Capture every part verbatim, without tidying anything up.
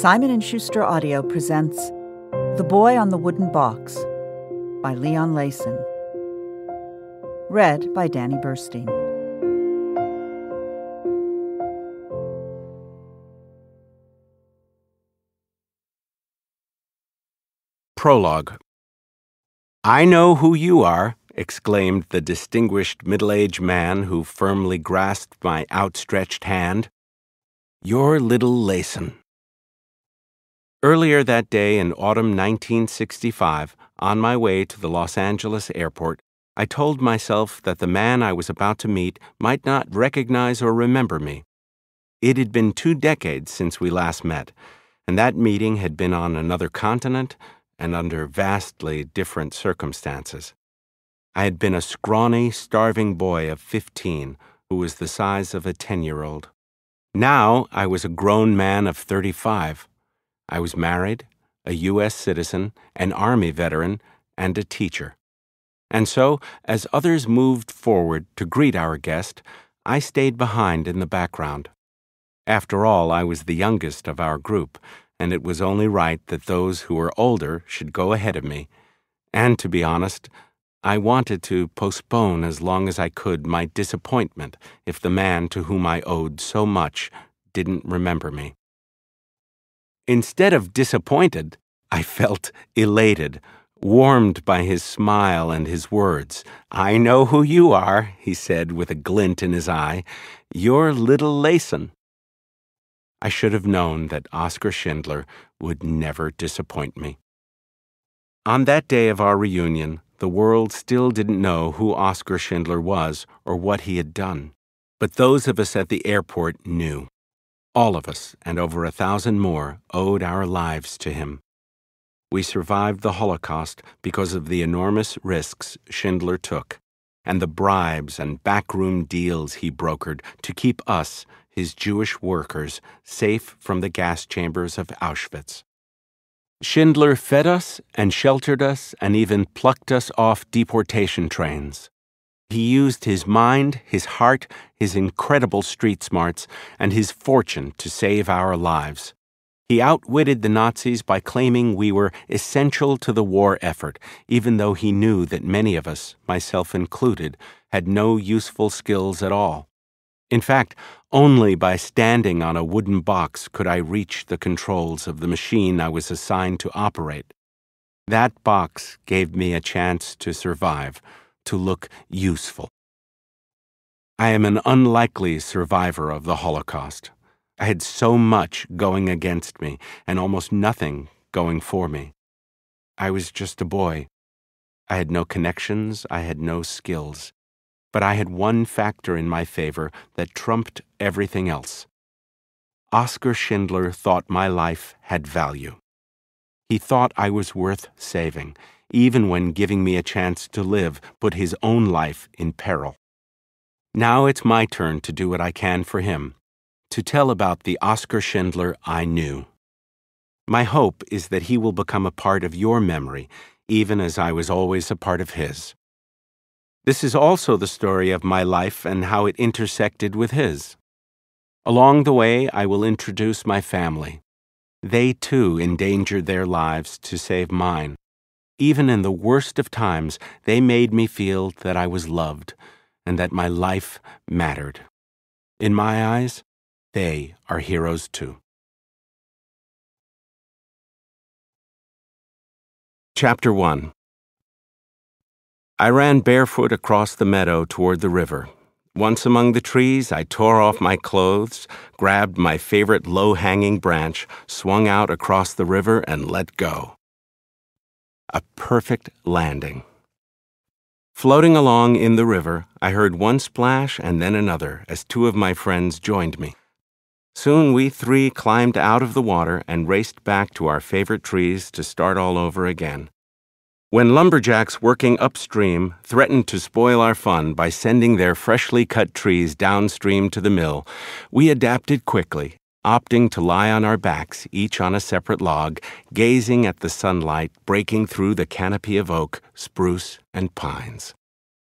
Simon and Schuster Audio presents The Boy on the Wooden Box by Leon Leyson. Read by Danny Burstein. Prologue. "I know who you are," exclaimed the distinguished middle-aged man who firmly grasped my outstretched hand. "You're little Leyson." Earlier that day in autumn nineteen sixty-five, on my way to the Los Angeles airport, I told myself that the man I was about to meet might not recognize or remember me. It had been two decades since we last met, and that meeting had been on another continent and under vastly different circumstances. I had been a scrawny, starving boy of fifteen who was the size of a ten-year-old. Now I was a grown man of thirty-five. I was married, a U S citizen, an Army veteran, and a teacher. And so, as others moved forward to greet our guest, I stayed behind in the background. After all, I was the youngest of our group, and it was only right that those who were older should go ahead of me. And to be honest, I wanted to postpone as long as I could my disappointment if the man to whom I owed so much didn't remember me. Instead of disappointed, I felt elated, warmed by his smile and his words. "I know who you are," he said with a glint in his eye. "You're little Leyson." I should have known that Oskar Schindler would never disappoint me. On that day of our reunion, the world still didn't know who Oskar Schindler was or what he had done. But those of us at the airport knew. All of us, and over a thousand more, owed our lives to him. We survived the Holocaust because of the enormous risks Schindler took, and the bribes and backroom deals he brokered to keep us, his Jewish workers, safe from the gas chambers of Auschwitz. Schindler fed us and sheltered us and even plucked us off deportation trains. He used his mind, his heart, his incredible street smarts, and his fortune to save our lives. He outwitted the Nazis by claiming we were essential to the war effort, even though he knew that many of us, myself included, had no useful skills at all. In fact, only by standing on a wooden box could I reach the controls of the machine I was assigned to operate. That box gave me a chance to survive, to look useful. I am an unlikely survivor of the Holocaust. I had so much going against me and almost nothing going for me. I was just a boy. I had no connections, I had no skills. But I had one factor in my favor that trumped everything else. Oskar Schindler thought my life had value. He thought I was worth saving, even when giving me a chance to live put his own life in peril. Now it's my turn to do what I can for him, to tell about the Oskar Schindler I knew. My hope is that he will become a part of your memory, even as I was always a part of his. This is also the story of my life and how it intersected with his. Along the way, I will introduce my family. They, too, endangered their lives to save mine. Even in the worst of times, they made me feel that I was loved and that my life mattered. In my eyes, they are heroes too. Chapter one. I ran barefoot across the meadow toward the river. Once among the trees, I tore off my clothes, grabbed my favorite low-hanging branch, swung out across the river, and let go. A perfect landing. Floating along in the river, I heard one splash and then another as two of my friends joined me. Soon we three climbed out of the water and raced back to our favorite trees to start all over again. When lumberjacks working upstream threatened to spoil our fun by sending their freshly cut trees downstream to the mill, we adapted quickly, opting to lie on our backs, each on a separate log, gazing at the sunlight breaking through the canopy of oak, spruce, and pines.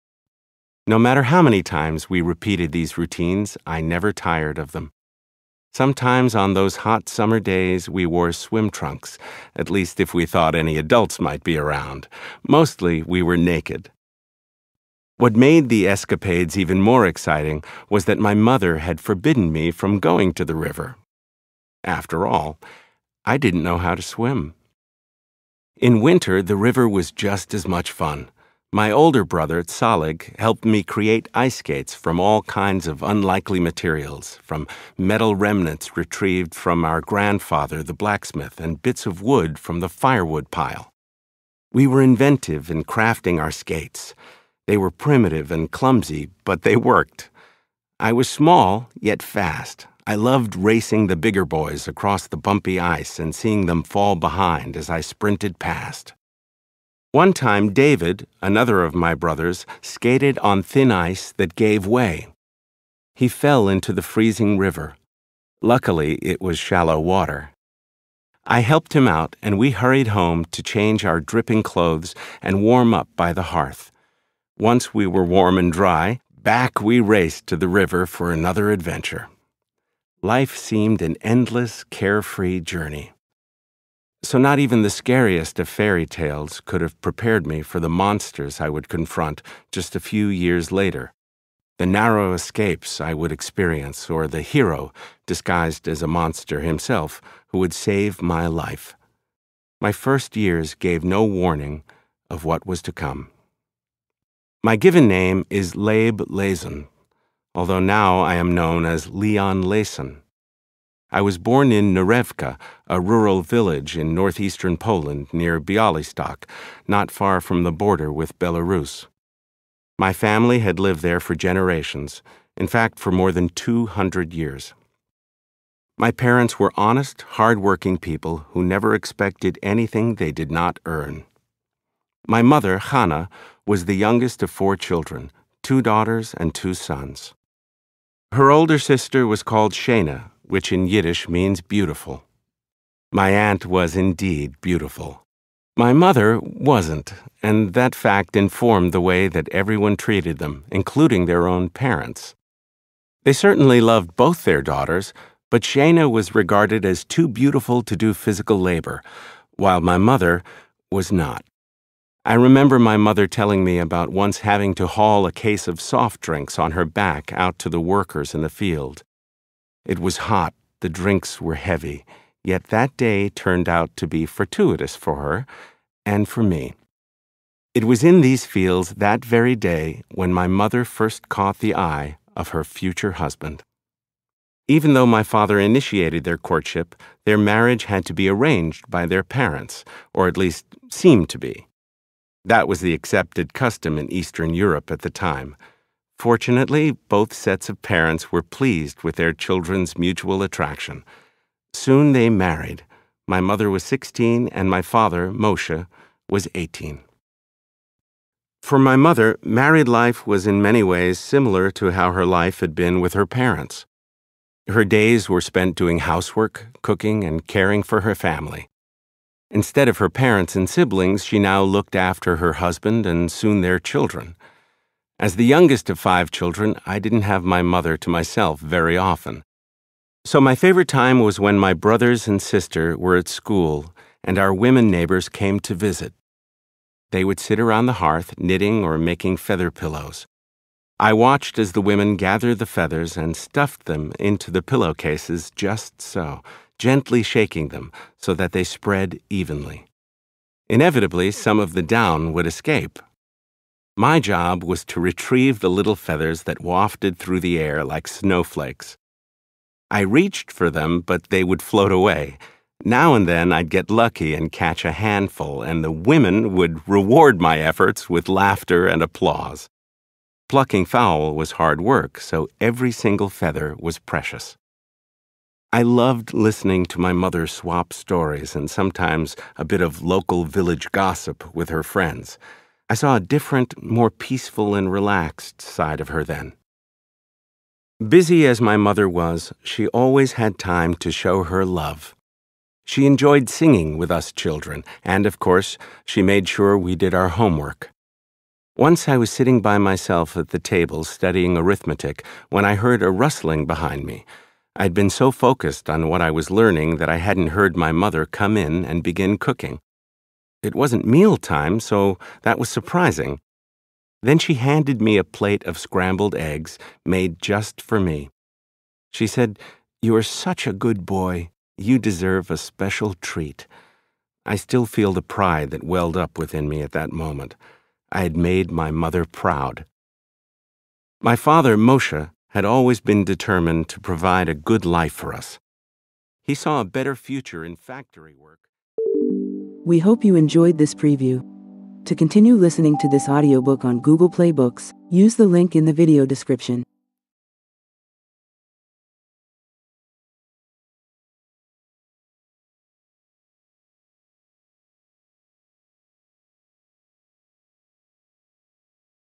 No matter how many times we repeated these routines, I never tired of them. Sometimes on those hot summer days we wore swim trunks, at least if we thought any adults might be around. Mostly we were naked. What made the escapades even more exciting was that my mother had forbidden me from going to the river. After all, I didn't know how to swim. In winter, the river was just as much fun. My older brother, Tsalig, helped me create ice skates from all kinds of unlikely materials, from metal remnants retrieved from our grandfather, the blacksmith, and bits of wood from the firewood pile. We were inventive in crafting our skates. They were primitive and clumsy, but they worked. I was small, yet fast. I loved racing the bigger boys across the bumpy ice and seeing them fall behind as I sprinted past. One time, David, another of my brothers, skated on thin ice that gave way. He fell into the freezing river. Luckily, it was shallow water. I helped him out, and we hurried home to change our dripping clothes and warm up by the hearth. Once we were warm and dry, back we raced to the river for another adventure. Life seemed an endless, carefree journey. So not even the scariest of fairy tales could have prepared me for the monsters I would confront just a few years later, the narrow escapes I would experience, or the hero, disguised as a monster himself, who would save my life. My first years gave no warning of what was to come. My given name is Leib Lezjon, although now I am known as Leon Leyson. I was born in Narrated, a rural village in northeastern Poland near Białystok, not far from the border with Belarus. My family had lived there for generations, in fact for more than two hundred years. My parents were honest, hard-working people who never expected anything they did not earn. My mother, Hannah, was the youngest of four children, two daughters and two sons. Her older sister was called Shana, which in Yiddish means beautiful. My aunt was indeed beautiful. My mother wasn't, and that fact informed the way that everyone treated them, including their own parents. They certainly loved both their daughters, but Shana was regarded as too beautiful to do physical labor, while my mother was not. I remember my mother telling me about once having to haul a case of soft drinks on her back out to the workers in the field. It was hot, the drinks were heavy, yet that day turned out to be fortuitous for her and for me. It was in these fields that very day when my mother first caught the eye of her future husband. Even though my father initiated their courtship, their marriage had to be arranged by their parents, or at least seemed to be. That was the accepted custom in Eastern Europe at the time. Fortunately, both sets of parents were pleased with their children's mutual attraction. Soon they married. My mother was sixteen and my father, Moshe, was eighteen. For my mother, married life was in many ways similar to how her life had been with her parents. Her days were spent doing housework, cooking, and caring for her family. Instead of her parents and siblings, she now looked after her husband and soon their children. As the youngest of five children, I didn't have my mother to myself very often. So my favorite time was when my brothers and sister were at school and our women neighbors came to visit. They would sit around the hearth knitting or making feather pillows. I watched as the women gathered the feathers and stuffed them into the pillowcases just so, gently shaking them so that they spread evenly. Inevitably, some of the down would escape. My job was to retrieve the little feathers that wafted through the air like snowflakes. I reached for them, but they would float away. Now and then I'd get lucky and catch a handful, and the women would reward my efforts with laughter and applause. Plucking fowl was hard work, so every single feather was precious. I loved listening to my mother swap stories and sometimes a bit of local village gossip with her friends. I saw a different, more peaceful and relaxed side of her then. Busy as my mother was, she always had time to show her love. She enjoyed singing with us children, and of course, she made sure we did our homework. Once I was sitting by myself at the table studying arithmetic when I heard a rustling behind me. I'd been so focused on what I was learning that I hadn't heard my mother come in and begin cooking. It wasn't mealtime, so that was surprising. Then she handed me a plate of scrambled eggs made just for me. She said, "You are such a good boy. You deserve a special treat." I still feel the pride that welled up within me at that moment. I had made my mother proud. My father, Moshe, had always been determined to provide a good life for us. He saw a better future in factory work. We hope you enjoyed this preview. To continue listening to this audiobook on Google Play Books, use the link in the video description.